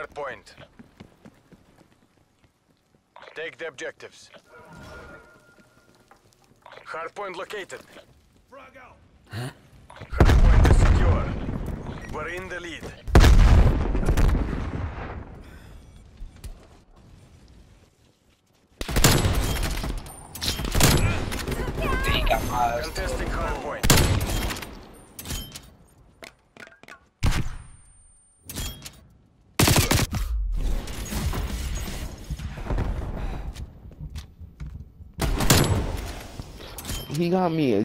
hard point. Take the objectives. Hard point located. Frag out. Hard point is secure. We're in the lead. Contesting hard point. He got me